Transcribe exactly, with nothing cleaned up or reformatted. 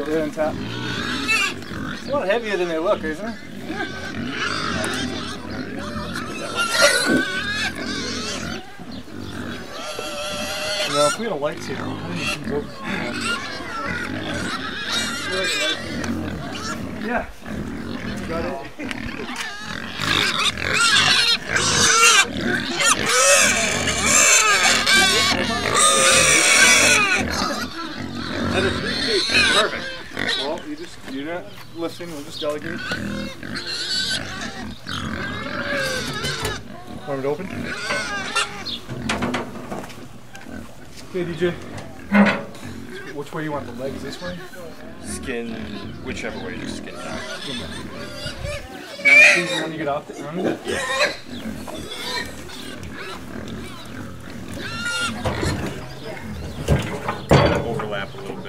Dead on top. It's a lot heavier than they look, isn't it? Well, if we had a light here, how do you keep over? Yeah. Got it. Another three feet. Perfect. Well, you just, you're not lifting, we'll just delegate. Want it open? Okay, D J. Which way you want the legs? This way? Skin, whichever way, just skin down. Skin down. You want to see when you get off the run? Yeah. Overlap a little bit.